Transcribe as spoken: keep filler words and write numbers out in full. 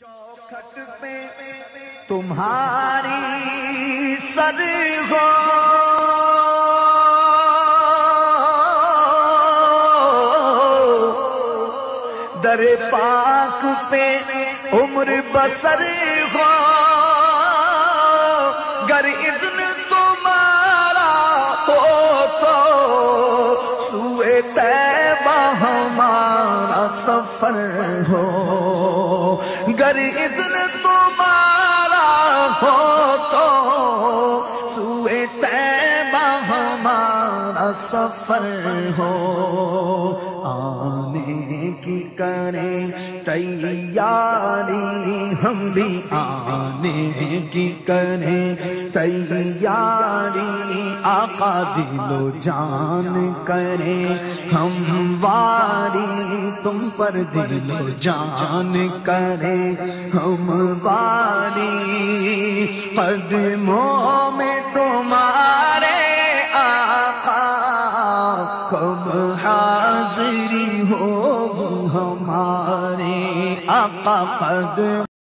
چوکھٹ پہ تمہاری سر ہو، در پاک پہ عمر بسر ہو، گر اذن تمہارا ہو تو سوئے طیبہ ہمارا سفر ہو، گر اذن تمہارا ہو تو سوئے طیبہ ہمارا سفر ہو، آنے کی کریں تیاری ہم بھی آنے کی کریں تیاری، آقا دل و جان کریں ہم واری، تم پر دل و جان کریں ہم واری، قدموں میں تمہارے آقا کب حاضری ہوگی ہمارے آقا قدم